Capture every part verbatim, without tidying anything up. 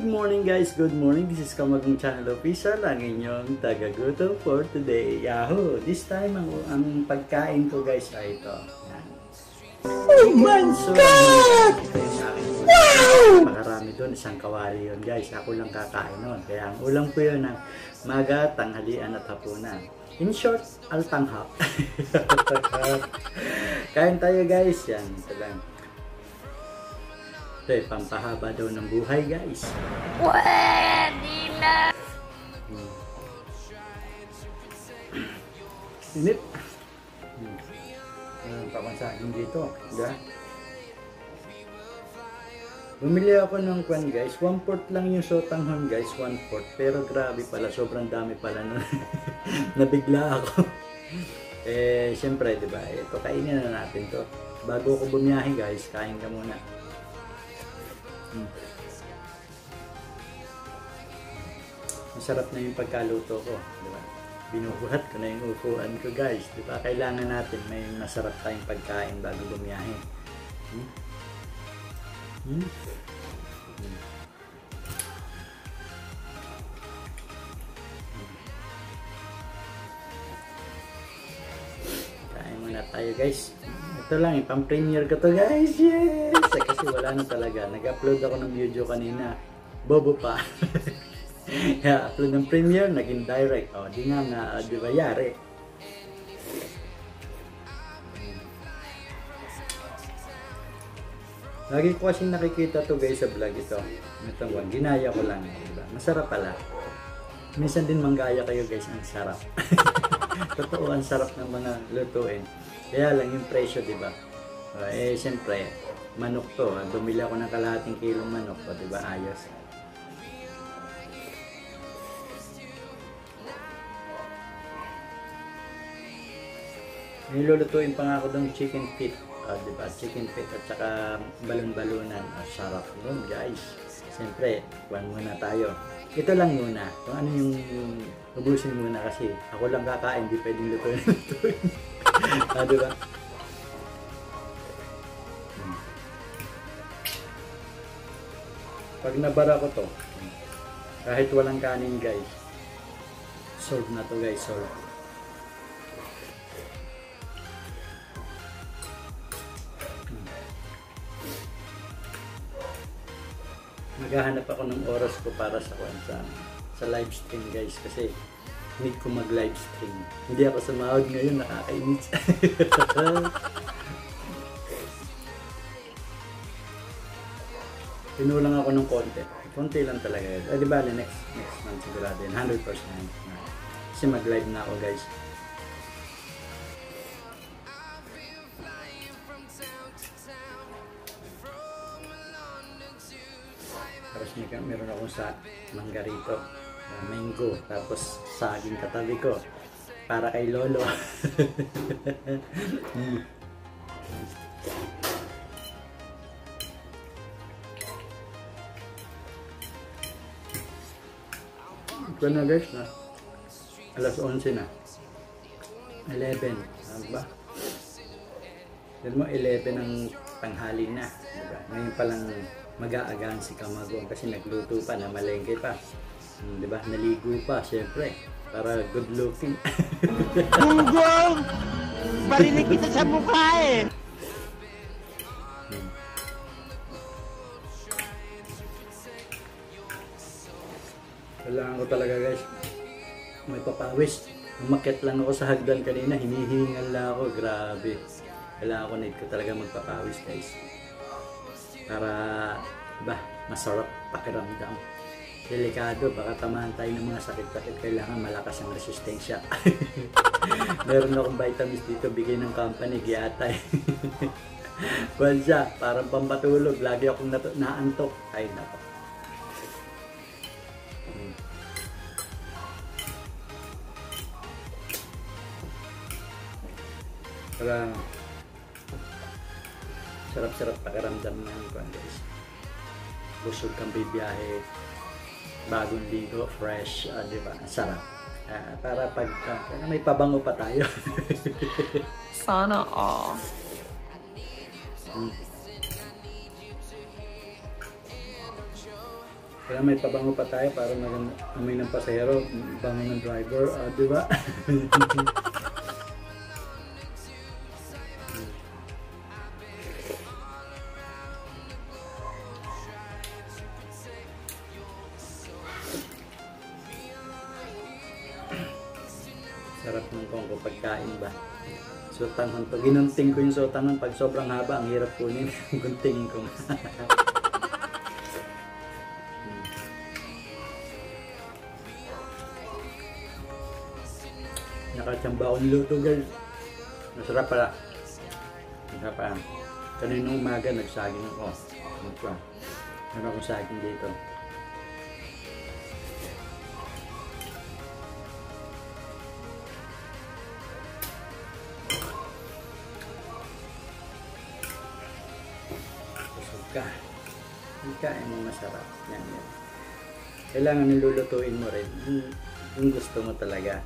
Good morning guys, good morning. This is Kamagong Channel Official, ang inyong taga-gutom for today. Yahoo! This time, ang, ang pagkain ko guys ay ito. Yan. Oh my so, God! Ito yung aking wow! Pakarami doon, isang kawali yun guys. Ako lang kakain nun. Kaya ang ulam ko yun ng maga, tanghalian at hapunan. In short, altanghap. Kain tayo guys. Yan, ito lang. Ito eh, pampahaba daw ng buhay guys. Pwede na! Hmm. Init! Hmm. Uh, Pamansagin dito. Diba? Bumili ako ng kwan guys. one fourth lang yung sotanghon guys. one fourth. Pero grabe pala. Sobrang dami pala nun. Nabigla ako. Eh, siyempre, diba? Ito, kainin na natin to. Bago ko bumiyahe guys, kain ka muna. Hmm. Masarap na yung pagkaluto ko, di ba? Binubuhat ko na yung upuan ko guys, di ba? Kailangan natin may masarap tayong pagkain bago bumiyahe. Hmm? Hmm? Hmm. Kain muna tayo guys. Ito lang, ipang-premiere ko to guys. Yes! Kasi wala na talaga. Nag-upload ako ng video kanina. Bobo pa. Kaya upload ng premiere, naging direct. O, di nga nga, uh, di ba yari? Lagi ko kasing nakikita to guys sa vlog ito. Ito one, ginaya ko lang. Diba? Masarap pala. Minsan din manggaya kayo guys, ang sarap. Totoo, ang sarap ng mga lutuin. Kaya lang yung presyo, di ba? Uh, eh, siyempre, manok to. Bumili ako ng kalahating kilong manok. O, di ba? Ayos. Nilulutuin pa nga ako ng chicken feet. O, di ba? Chicken feet at saka balon-balunan. O, sarap nun, guys. Siyempre, kuhan muna tayo. Ito lang muna. Kung ano yung ubusin muna kasi ako lang kakain, di pwedeng lutuin-lutuin. Ah, diba? Hmm. Pag nabara ko to, kahit walang kanin guys, solve na to guys, solve. Hmm. Maghahanap ako ng oras ko para sa sa, sa live stream guys kasi need ko mag-live stream. Hindi ako sumahod ngayon, nakakainis. Pinulang ako ng konti. Konti lang talaga. Eh, di bali, next, next month sigurado yun. one hundred percent. Kasi mag-live na ako guys. Tapos meron akong sa mangga rito. Uh, mango, tapos saging katabi ko para kay lolo. Hmm. Ito na guys na alas onse na, eleven ba? Dahil mo eleven ang tanghali na, diba? Ngayon palang mag-aagaan si Kamagong kasi nagluto pa na malengke pa. Hmm, diba? Naligo pa, syempre. Para good looking. Google! Barinig kita sa mukha eh! Hmm. Kailangan ko talaga guys. May papawis. Umakyat lang ako sa hagdan kanina. Hinihingal lang ako. Grabe. Kailangan ko, need ko talaga magpapawis guys. Para, ba, masarap pakiramdam. Delikado, baka tamahan tayo ng mga sakit-sakit. Kailangan malakas ang resistensya. Meron akong vitamins dito, bigay ng company, Giatay. Kuhan siya, parang pampatulog. Lagi akong naantok. Ay, nako. Hmm. Parang sarap-sarap pakiramdam ng kuhan guys. Busog kang bibiyahe. Bagong ligo, fresh, uh, di ba? Sarap. Uh, para pag uh, may pabango pa tayo. Sana all. Hmm. Kaya may pabango pa tayo para maganda amoy ng pasahero, bango ng driver, uh, di ba? Sarap ng kongko pagkain ba? Sotanghon to. Ginunting ko yung sotanghon pag sobrang haba, ang hirap kunin. Guntingin ko. Nakachamba akong luto guys. Masarap pala. Masarap pala. Kaninong umaga nagsaging ako. Ano Meron akong saging dito. Busog ka. Kain mo masarap. Yan yan. Kailangan nilulutuin mo rin. Yung gusto mo talaga.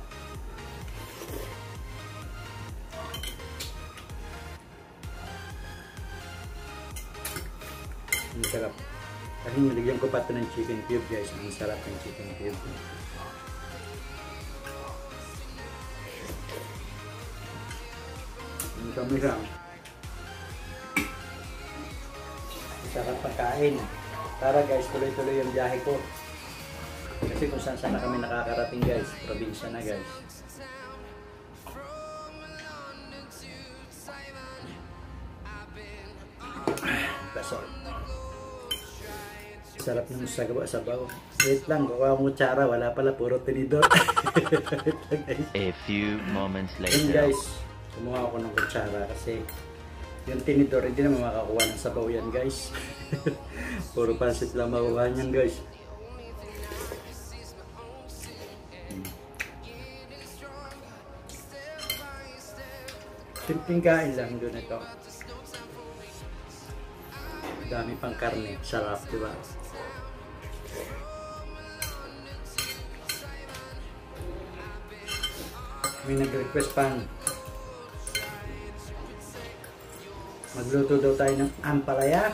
Ang sarap. Kasi nilagyan ko pa ito ng chicken cube guys. Ang sarap ng chicken cube. Ang kami lang. Sarap pagkain. Tara guys, tuloy-tuloy yung biyahe ko. Kasi kung saan saan na kami nakakarating guys. Probinsya na guys. Basol. Sarap ng sabaw-sabaw. Wait lang, kukuha akong kutsara. Wala pala, puro tinidor. Wait lang guys. A few moments Yun later. guys, kumuha ako ng kutsara kasi yung tinidor hindi naman makakuha ng sabaw yan guys. Puro pansit lang makuha niyan guys. Simpleng kain lang doon ito. Dami pang karne, sarap, di ba? May nag-request pang magluto daw tayo ng ampalaya.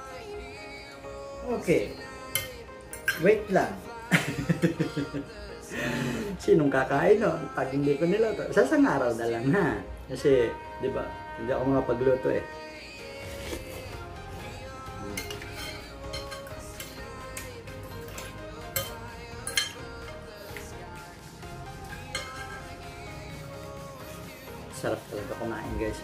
Okay. Wait lang. Sinong kakain no? Pag hindi ko niluto. Sa isang araw na lang ha. Kasi, di ba, hindi ako makapagluto eh. Sarap talaga kumain guys.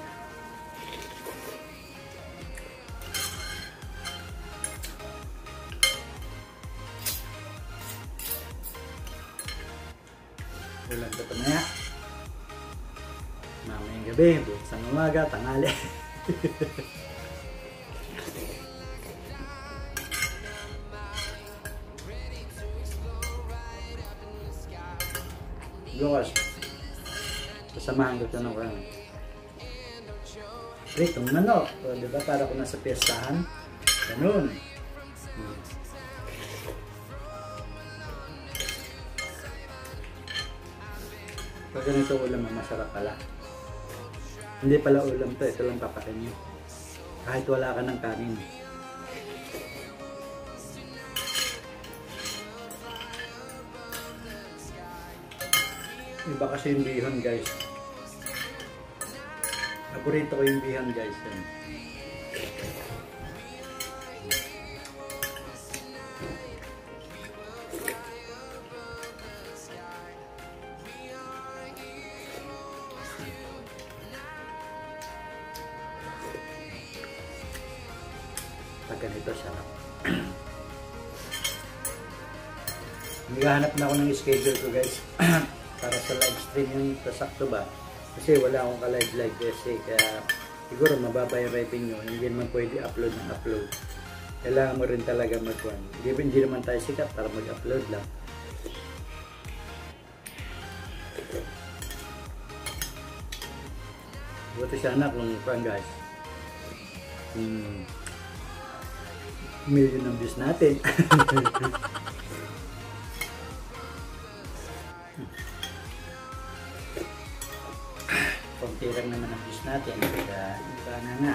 Ulan ko ito maya. Mamayang gabi, bukas ang umaga, tanghali. Bukas, kasamahan ko ito ng kurang. Pritong manok. O, diba para kung nasa piyestahan? Ganun. Hmm. Pag ganito ulam, masarap pala. Hindi pala ulam to, ito lang papakin nyo. Kahit wala ka ng kanin. Iba kasi yung bihon guys. Paborito ko yung bihon guys. Yan. Pag ganito sarap. Naghahanap na ako ng schedule ko guys. Para sa live stream yung tasakto ba. Kasi wala akong ka-live live kasi kaya siguro mababa yung revenue. Hindi naman pwede upload ng upload. Kailangan mo rin talaga mag-one. Hindi, hindi naman tayo sikat para mag-upload lang. Buti sana kung kung guys. Hmm. Million ang views natin. Konti lang naman ang views natin. Kaya iba na nga.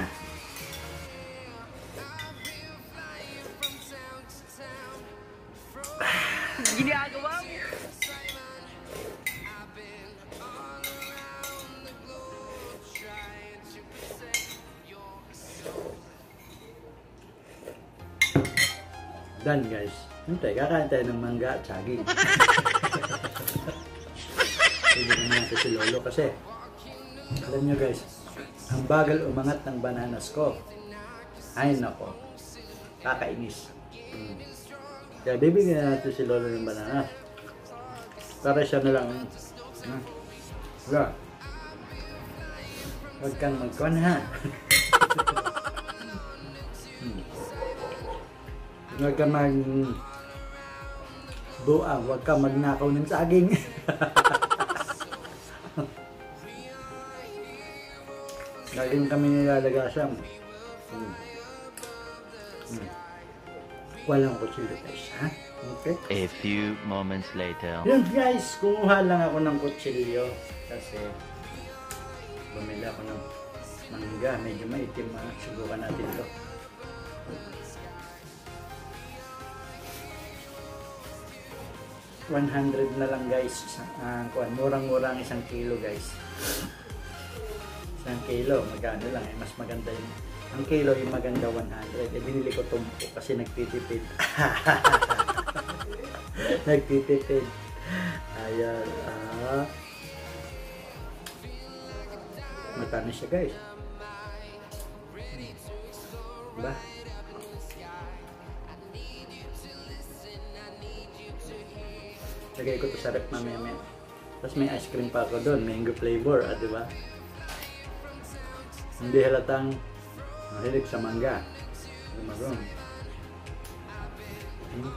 Done guys. Hintay, kakain tayo ng mangga at saging. Hindi naman natin si Lolo kasi alam nyo guys, ang bagal umangat ng bananas ko. Ay nako, kakainis. Hmm. Kaya bibigyan natin si Lolo ng bananas para siya na lang. Hmm. Wala. Huwag kang magkuhan ha. hmm. Huwag kang mag buang, huwag kang magnakaw ng saging. Laging kami nilalagasan. Hmm. Hmm. Walang kutsilyo guys, ha? Okay? A few moments later. Yun guys, kumuha lang ako ng kutsilyo kasi bumili ako ng mangga. Medyo maitim, ha? Subukan natin ito. one hundred na lang guys. Uh, murang-murang isang kilo guys. Isang kilo, magkano lang eh. Mas maganda yun. Ang kilo yung maganda one hundred. Eh, binili ko tumpo kasi nagtitipid. Nagtitipid. Ayan. Ah. Matamis siya guys. Diba? Lagay ko to sa rep mamaya. Tapos may ice cream pa ako doon. Mango flavor. Ah, diba? Hindi halatang mahilig sa mangga. Lumarong. Hmm.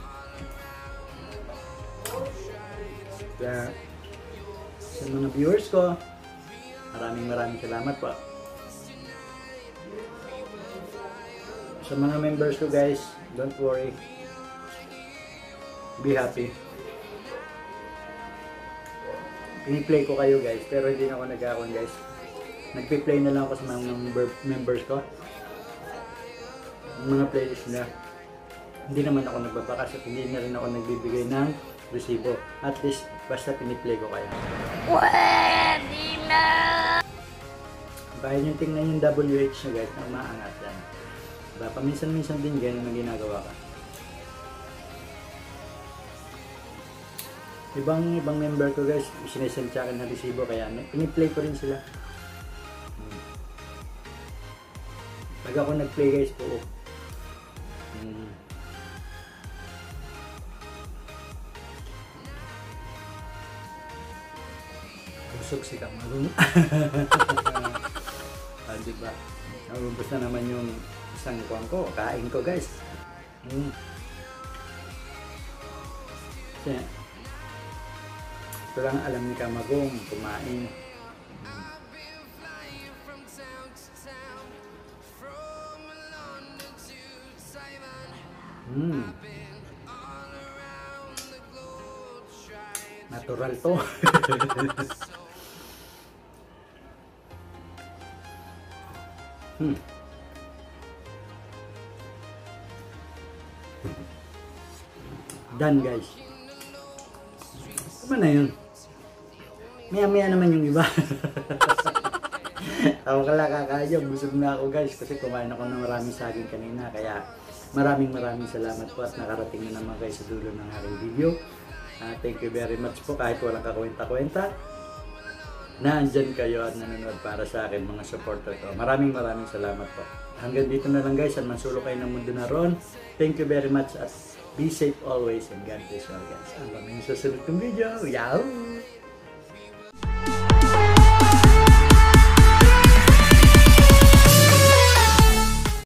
Kaya sa mga viewers ko, maraming maraming salamat po. Sa mga members ko guys, don't worry. Be happy. Piniplay ko kayo guys, pero hindi na ako nag-account guys. Nagpi-play na lang ako sa mga member, members ko. Yung mga playlist nila. Hindi naman ako nagbabakas at hindi na rin ako nagbibigay ng resibo. At least, basta piniplay ko kaya. Pwede na! Bahay nyo tingnan yung W H nyo guys, ang maangat yan. Diba? Paminsan-minsan din ganyan ang ginagawa ka. Ibang ibang member ko guys, sinesend sa akin na resibo kaya piniplay ko rin sila. Hmm. Pag ako nag-play guys po, hmm. busog si Kamarun. Ah, diba? Naubos na naman yung isang kuwan ko, kain ko guys. Hmm. Kaya, ito lang alam ni Kamagong, kumain. Hmm. Natural to. hmm. Done guys. Ano na yun? Maya-maya naman yung iba. Ako kala kakaya, busog na ako guys kasi kumain ako ng maraming saging kanina. Kaya maraming maraming salamat po at nakarating na naman kayo sa dulo ng aking video. Uh, thank you very much po kahit walang kakwenta-kwenta. Naandyan kayo at nanonood para sa akin mga supporter ko. Maraming maraming salamat po. Hanggang dito na lang guys. At mansulok kayo ng mundo na ron. Thank you very much at be safe always and God bless you all guys. Hanggang sa susunod kong video. Yahoo!